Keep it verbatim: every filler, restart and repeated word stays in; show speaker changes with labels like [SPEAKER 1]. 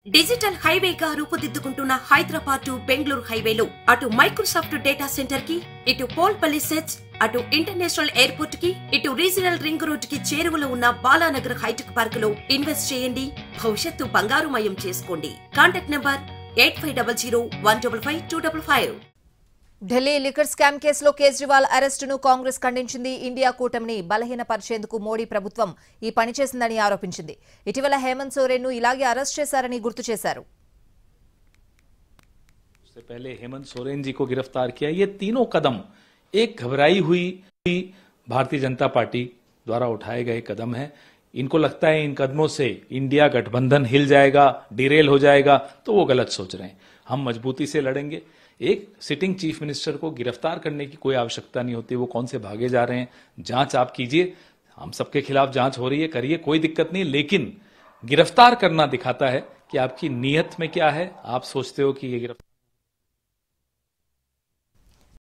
[SPEAKER 1] Digital హైవేగా రూపుదిద్దుకుంటున్న Hyderabad to Bengaluru హైవేలో అటు మైక్రోసాఫ్ట్ డేటా సెంటర్ కి, ఇటు పోల్పల్లి సెట్స్, అటు ఇంటర్నేషనల్ ఎయిర్పోర్ట్ కి, ఇటు రీజనల్ రింగ్ రోడ్ కి చేరువలో ఉన్న బాలానగర్ హైటెక్ పార్క్ లో ఇన్వెస్ట్ చేయండి. భవిష్యత్తు బంగారుమయం చేసుకోండి. Contact number eight five zero zero one five five two five five.
[SPEAKER 2] Delhi liquor scam కేసులో కేజ్రీవాల్ అరెస్టును కాంగ్రెస్ ఖండించింది. ఇండియా కూటమిని బలహీనపరిచేందుకు మోడీ ప్రభుత్వం ఈ పని చేసిందని ఆరోపించింది. ఇటీవల హేమంత్ సోరెన్ను ఇలాగే అరెస్ట్ చేశారని గుర్తు చేశారు.
[SPEAKER 3] उससे पहले हेमंत सोरेन जी को गिरफ्तार किया। ये तीनों कदम एक घबराई हुई भारतीय जनता पार्टी द्वारा उठाए गए कदम हैं। इनको लगता है इन कदमों से इंडिया गठबंधन हिल जाएगा, डिरेल हो जाएगा, तो वो गलत सोच रहे हैं। हम मजबूती से लड़ेंगे। एक सिटिंग चीफ मिनिस्टर को गिरफ्तार करने की कोई आवश्यकता नहीं होती। वो कौन से भागे जा रहे हैं, जांच आप कीजिए। हम सबके खिलाफ जांच हो रही है, करिए, कोई दिक्कत नहीं। लेकिन गिरफ्तार करना दिखाता है कि आपकी नीयत में क्या है। आप सोचते हो कि ये गिरफ्तार